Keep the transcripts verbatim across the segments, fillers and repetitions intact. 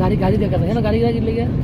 गाड़ी गाड़ी देखा था ना, गाड़ी गाड़ी ले गया।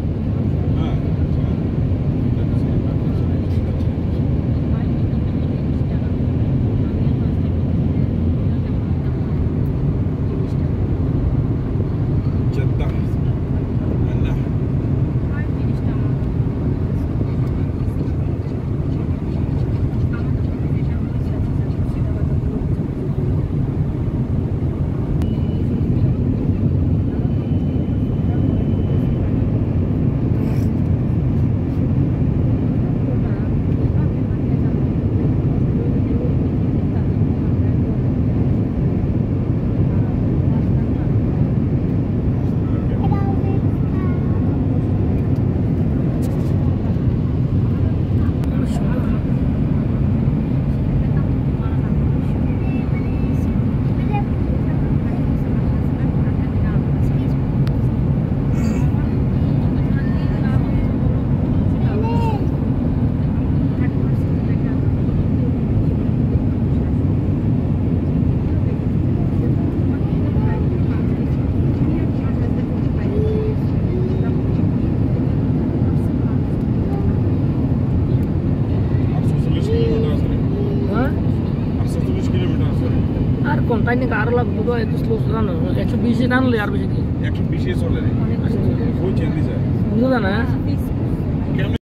কোনটাই কার লাগবে তো এত স্লো রান একশো বিশ রান লে আর বেশি কি একশো বিশ চলে রে ওই চেঞ্জ দিছে বুঝলা না।